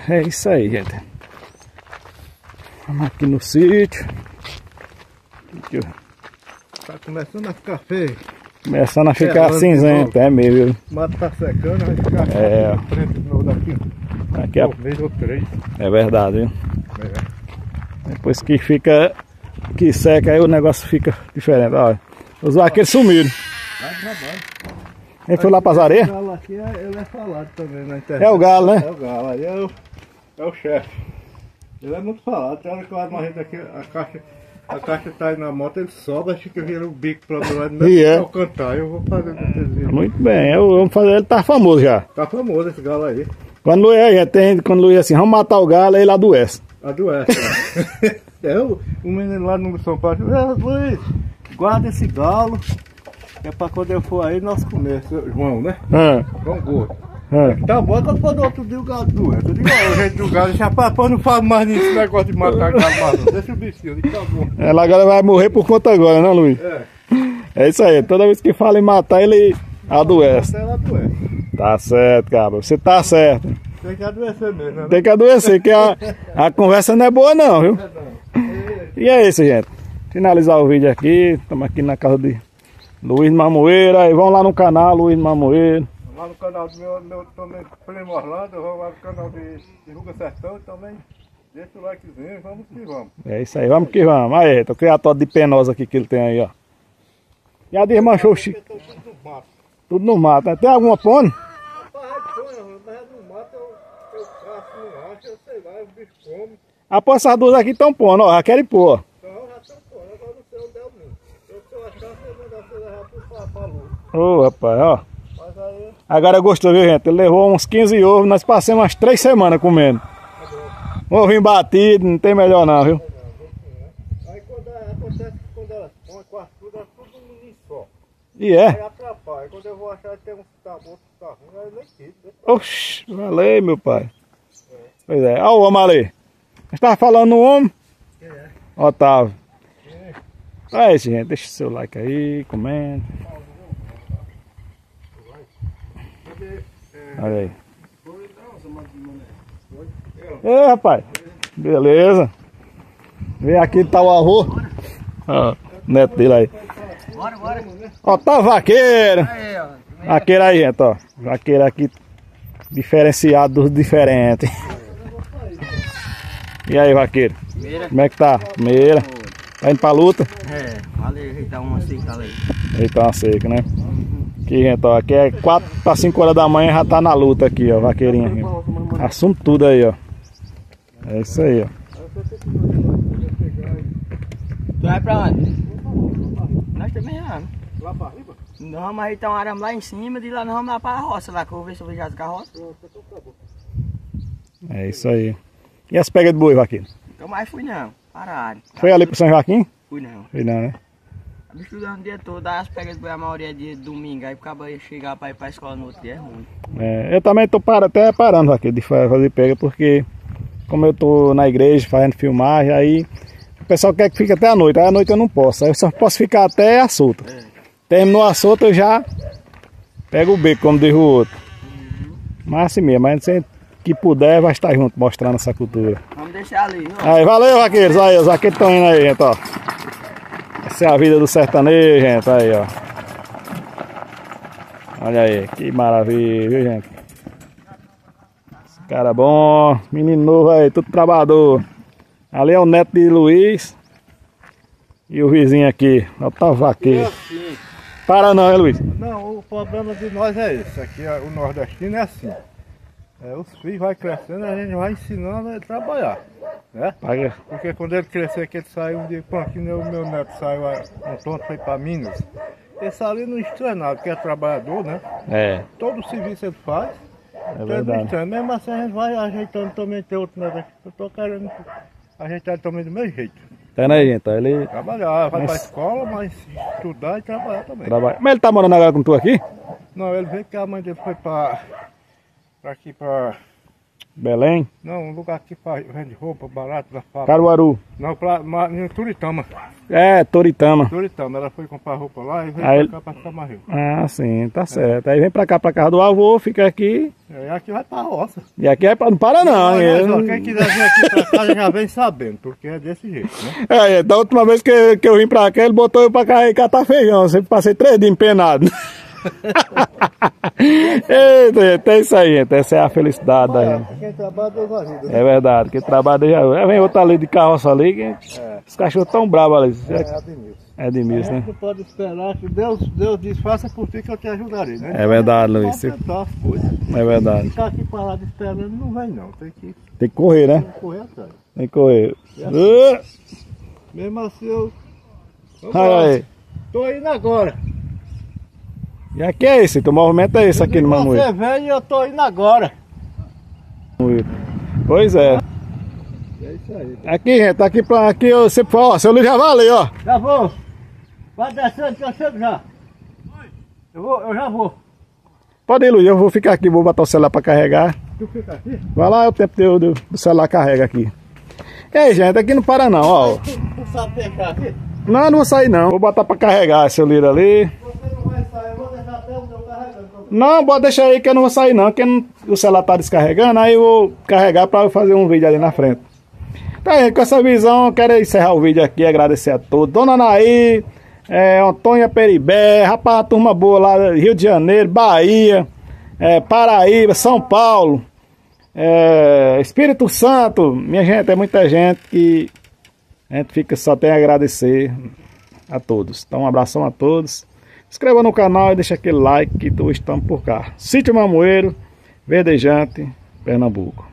É isso aí, gente. Vamos aqui no sítio. Tá começando a ficar feio. Começando a ficar cinzento, é mesmo. O mato tá secando, vai ficar preto de novo daqui. Aqui é... 2 meses ou 3. É verdade, viu? É. Depois que fica, que seca, aí o negócio fica diferente. Olha, os vaqueiros sumiram. Vai trabalho. Ele foi lá para as areias? O galo aqui ele é falado também na internet. É o galo, né? É o galo, aí é o chefe. Ele é muito falado. Tem hora que eu abro uma rede aqui, a caixa tá aí na moto, ele sobe, acho que vira o bico pro outro lado, não cantar. Eu vou fazer com vocês verem. Muito bem, eu vou fazer, ele tá famoso já. Tá famoso esse galo aí. Quando quando Luiz assim, vamos matar o galo, aí ele adoece. Adoece, né? O menino lá no São Paulo, Luiz, guarda esse galo, é pra quando eu for aí nós comer, João, né? João Gordo. Tá bom, quando for no outro dia o galo doente. Eu digo, o jeito do galo, já pô, não falo mais nisso negócio de matar galo mais não. Deixa o bichinho, eu digo, tá bom. Ela agora vai morrer por conta agora, né, Luiz? É isso aí, toda vez que fala em matar, ele adoece. Ela adoece. Tá certo, cabra, você tá certo. Tem que adoecer mesmo, né? Tem que adoecer, que a conversa não é boa não, viu? E é isso, gente. Finalizar o vídeo aqui, estamos aqui na casa de Luiz Mamoeira, e vão lá no canal Luiz Mamoeira. Lá no canal do meu também, Primo Orlando, vamos lá no canal de Ruga Sertão também. Deixa o likezinho, vamos que vamos. É isso aí, vamos que vamos. Aí, tô criatório de penosa aqui que ele tem aí, ó. Já desmanchou o chico. Tudo no mato, né? Tem alguma pone? Após essas duas aqui estão pondo, ó, já querem pôr. Ô, rapaz, ó. Agora gostou, viu, gente? Ele levou uns 15 ovos, nós passamos umas 3 semanas comendo. Ovinho batido, não tem melhor não, viu? Aí acontece que quando elas põem quase tudo, é tudo um menino só. E é? Aí atrapalha. Quando eu vou achar que tem um que tá bom, outro que tá ruim, aí eu nem quito. Oxi, valeu, meu pai. Pois é, ó o homem ali. Você tava falando no homem? Quem é? Otávio. É isso, gente. Deixa o seu like aí, comenta. Olha aí. Ei, rapaz. Beleza. Vem aqui, tá o avô. Ó, o neto dele aí. Bora. Ó, tá vaqueiro. Vaqueiro aí, gente, ó. Vaqueiro aqui diferenciado dos diferentes. E aí, vaqueiro? Primeira. Como é que tá? Primeira. Tá indo pra luta? Valeu, ajeitar uma seca ali. Ajeitar uma seca, né? Aqui, gente, ó. Aqui é 4 para 5 horas da manhã, já tá na luta aqui, ó. Vaqueirinha aqui. Assume tudo aí, ó. É isso aí, ó. Tu vai pra onde? Nós também vamos. Lá pra riba? Nós vamos ajeitar um arame lá em cima, de lá nós vamos lá pra roça, lá que eu vou ver se eu vejo as carroças. É isso aí. E as pegas de boi, vaqueiro? Nunca mais fui não, pararam. Foi ali pro São Joaquim? Fui não. Foi não, né? Estudando o dia todo, aí as pegas de boi a maioria é dia de domingo, aí acaba chegar pra ir pra escola no outro dia é ruim. É, eu também tô até parando, vaqueiro, de fazer pega, porque como eu tô na igreja fazendo filmagem, aí o pessoal quer que fique até a noite, aí à noite eu não posso, aí eu só posso ficar até a solta. Terminou a solta, eu já pego o beco, como diz o outro. Mas assim mesmo, mas sempre que puder vai estar junto, mostrando essa cultura. Vamos deixar ali, viu? Aí, valeu, vaqueiros, aí, os vaqueiros estão indo aí, gente, ó. Essa é a vida do sertanejo, gente, aí, ó. Olha aí, que maravilha, viu, gente? Esse cara bom, menino novo aí, tudo trabalhador. Ali é o neto de Luiz. E o vizinho aqui, ó, tá vaqueiro. Assim. Para não, é, Luiz? Não, o problema de nós é esse. Aqui o nordestino é assim. Os filhos vão crescendo, a gente vai ensinando a trabalhar, né? Paga. Porque quando ele crescer, que ele saiu um dia aqui, o meu neto saiu um tonto, foi para Minas. Esse ali não estranha nada, porque é trabalhador, né? É, Todo o serviço ele faz. é verdade. Mesmo assim a gente vai ajeitando também, tem outro negócio. Eu tô querendo ajeitar também do meu jeito. Tá aí, gente, ó, ele Trabalhar, vai pra escola, mas estudar e trabalhar também. trabalha. Mas ele tá morando agora com tu aqui? Não, ele veio que a mãe dele foi pra aqui pra Belém? Não, um lugar que vende roupa barata da fábrica. Caruaru. Não, em Turitama. É, Toritama. Turitama, ela foi comprar roupa lá e veio Aí, pra cá pra Camargo. Ah, sim, tá certo. Aí vem pra cá, pra casa do avô, fica aqui. E aqui vai pra roça. E aqui é pra... não para não, hein? Mas, ó, quem quiser vir aqui pra casa já vem sabendo, porque é desse jeito, né? Da última vez que eu vim pra cá, ele botou eu pra cá e catar feijão. Sempre passei 3 dias empenado. Eita, é isso aí, gente. Essa é a felicidade da gente. Quem trabalha, Deus ajuda. É verdade, quem trabalha Deus ajuda. Vem outra ali de carroça ali, que os cachorros tão bravos ali. É Ademilson, né? Não pode esperar que Deus diz, faça por ti que eu te ajudarei, né? É verdade, Luiz. Pode tentar as coisas. É verdade. Ficar aqui parado esperando não vai não, tem que Correr, né? correr atrás. Tem que correr. Mesmo assim eu... Olha aí. Tô indo agora. E aqui é esse, o movimento é esse aqui no Mamoeiro. Você vem e eu tô indo agora. Pois é. É isso aí. Aqui, gente, aqui eu sempre falo, ó, seu Luiz já vai ali, ó. Já vou. Vai descendo que eu chego já. Eu já vou. Pode ir, Luiz, eu vou ficar aqui, vou botar o celular pra carregar. Tu fica aqui? Vai lá, o tempo do celular carrega aqui. E aí, gente, aqui não para não, ó. Tu sabe pegar aqui? Não vou sair não. Vou botar pra carregar seu Lira ali. Você não vai sair, eu vou deixar até o meu carregando. Não, pode deixar aí que eu não vou sair não, porque o celular tá descarregando, aí eu vou carregar pra eu fazer um vídeo ali na frente. Então, gente, com essa visão, eu quero encerrar o vídeo aqui, agradecer a todos. Dona Anaí, Antônia Peribé, rapaz, uma turma boa lá, Rio de Janeiro, Bahia, Paraíba, São Paulo, Espírito Santo. Minha gente, é muita gente que a gente fica só tem a agradecer a todos. Então, um abração a todos. Se inscreva no canal e deixa aquele like que estamos por cá. Sítio Mamoeiro, Verdejante, Pernambuco.